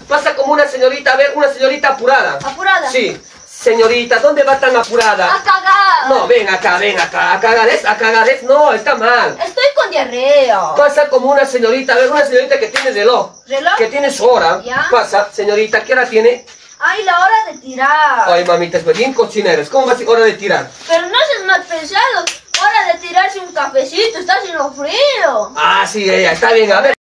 Pasa como una señorita, a ver, una señorita apurada. ¿Apurada? Sí. Señorita, ¿dónde va tan apurada? A cagar. No, ven acá, ¿a cagar es? ¿A cagar es? No, está mal. Estoy con diarrea. Pasa como una señorita, a ver, una señorita que tiene reloj. ¿Reloj? Que tiene su hora. ¿Ya? Pasa, señorita, ¿qué hora tiene? Ay, la hora de tirar. Ay, mamita, es bien cochineros. ¿Cómo va a ser hora de tirar? Pero no seas mal pensado. Hora de tirarse un cafecito, está haciendo frío. Ah, sí, ella, está bien, a ver.